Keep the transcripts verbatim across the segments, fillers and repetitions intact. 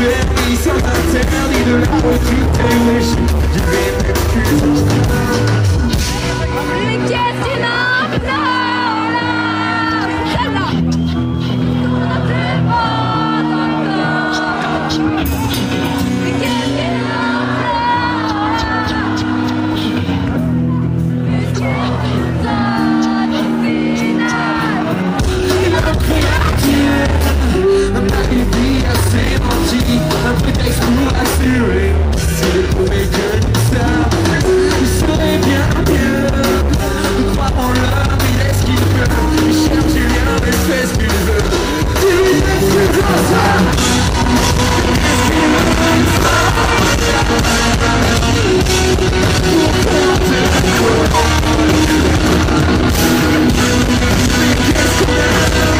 permis sans interdit de la refuter. Wesh, je vais m'excuser. Mais qu'est-ce qu'il a là? Un prétexte pour assurer. C'est le premier que ça. Il serait bien mieux de croire en l'homme, il est ce qu'il veut. Il cherche rien, mais fait ce qu'il veut. Tu lui expliques comme ça. Qu'est-ce qu'il me fait ça? Pourquoi t'es d'accord? Mais qu'est-ce qu'on a?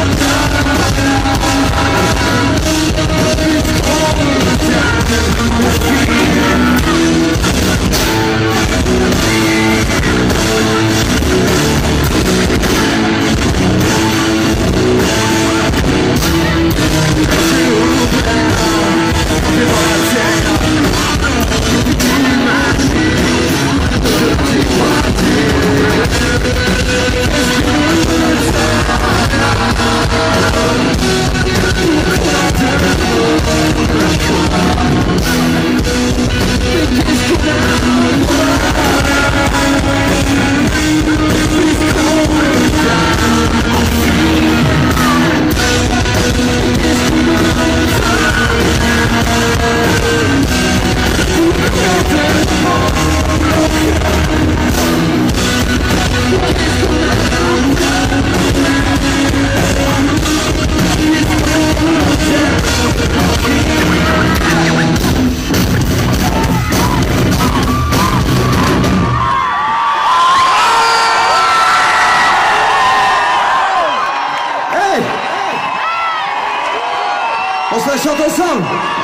On se la chante ensemble.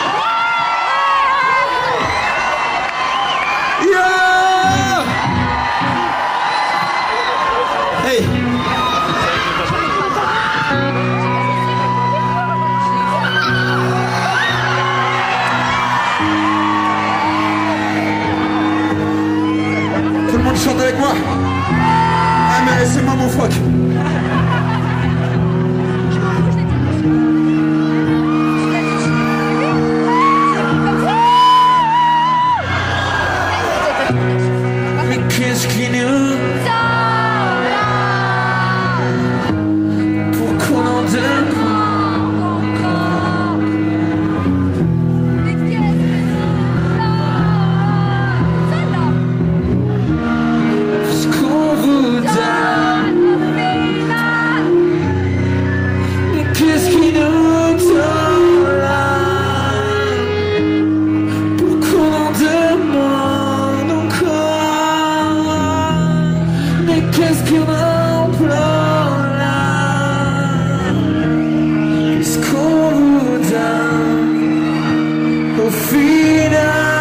Yeah! Hey! Tout le monde chante avec moi. Ah mais laissez-moi mon froc. Qu'est-ce qui nous pour qu'on en donne encore? Ce qu'on vous donne. Mais qu'est-ce qui nous donne là pour qu'on en demande encore? Qu'est-ce qu'on implore là? Qu'est-ce qu'on vous donne au final?